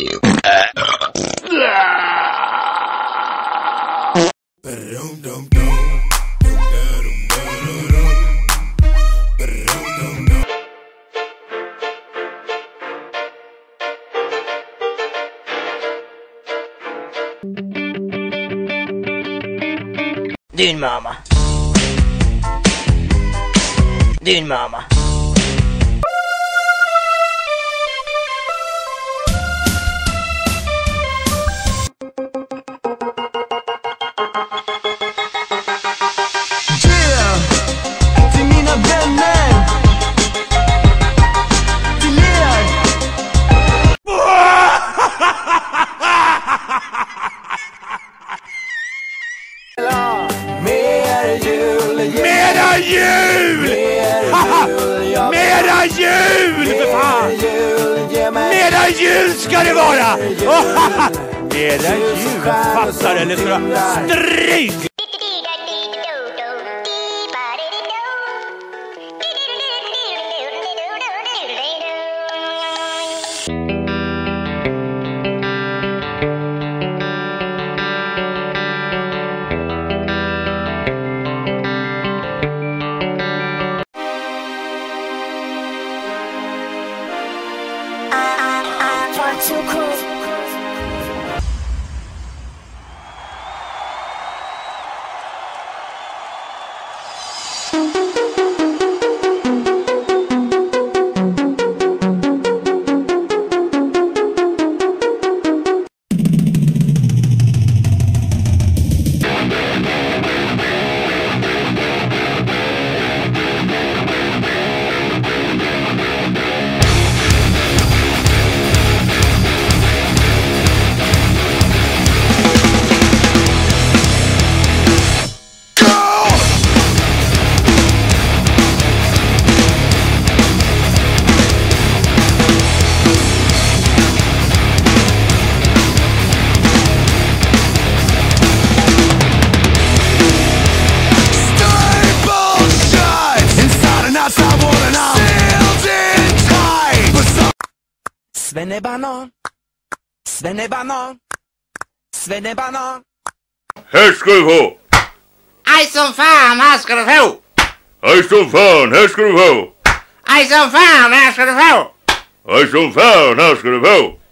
Din mamma. Din mamma. Till mina vänner, till er. Mera jul! Mera jul! Mera jul, för fan! Mera jul ska det vara! Mera jul, fattar eller ska du stryk! Too cool. Svennebanan, svennebanan, svennebanan. Här ska du få! Aj som fan, här ska du få! Aj som fan, här ska du få! Aj som fan, här ska du få! Aj som fan, här ska du få!